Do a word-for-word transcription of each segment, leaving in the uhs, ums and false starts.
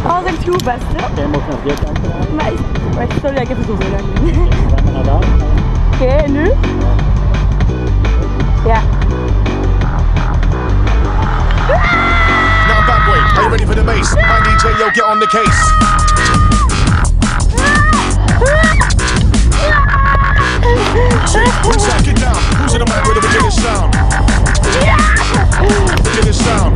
Dat was echt goed, best, hè? Oké, je mag naar die kant draaien. Maar, wacht, sorry dat ik even zo ver ga doen. Dan gaan we naar daar. Oké, okay, nu? Ja. Now back way, are you ready for the bass? My D J, yo, get on the case. See, reset, get down. Who's in the mic with the beginning sound? Beginning sound.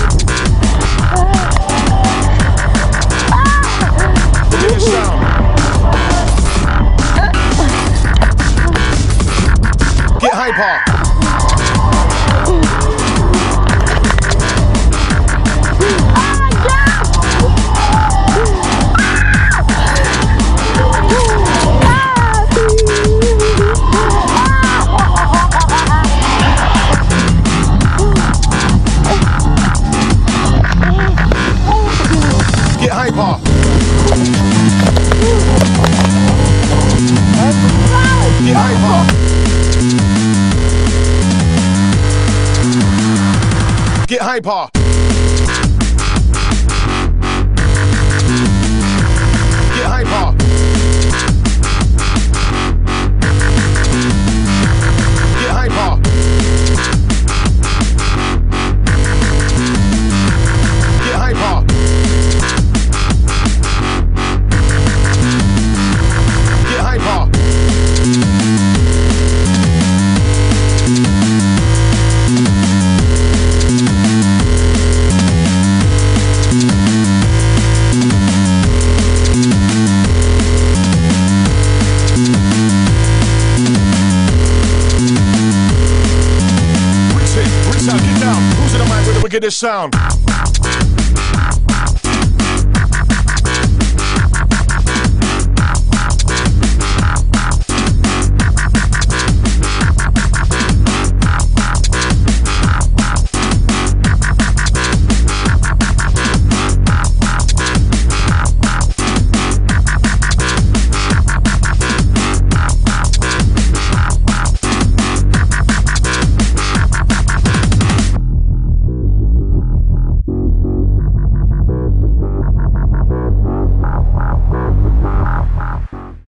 Beginning sound. Get hyper. Get hyper. Get hyper. Get hyper. Get hyper. Get hyper. Get hyper. Get hyper. Reach in, reach out, get down. Who's in the mic with the wickedest sound?